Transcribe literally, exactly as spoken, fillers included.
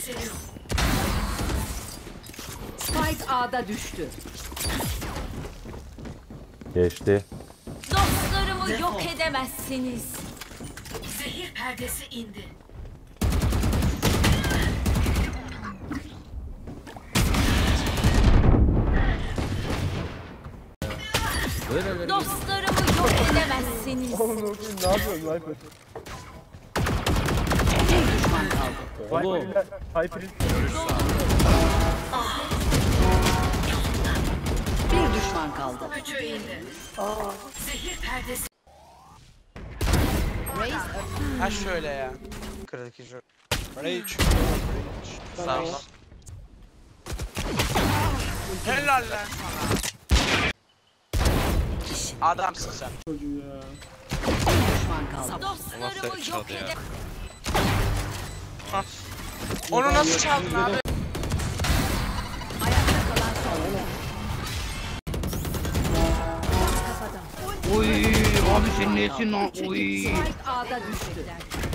yükseliyor. Spike A'da düştü. Geçti. Dostlarımı Defol. yok edemezsiniz. Zehir perdesi indi. Dostlarımı yok edemezsiniz. Oğlum ne yapıyorsun? Ne yapıyorsun Viper? Bir düşman kaldı. Viper ile Hyper Bir düşman kaldı. Gücü indi. Zehir perdesi. Ha şöyle ya. Kırık izi. Rage. Sağ ol. Helal lan sana. Adamsın sen. çocuğu ya. Bir düşman kaldı. Dostlarımı yok edemezsiniz. Onu nasıl çaldın abi? Ayakta kalan son. Kafadan. Oy abi sen nesin lan? Oy. Spike A'da düştü.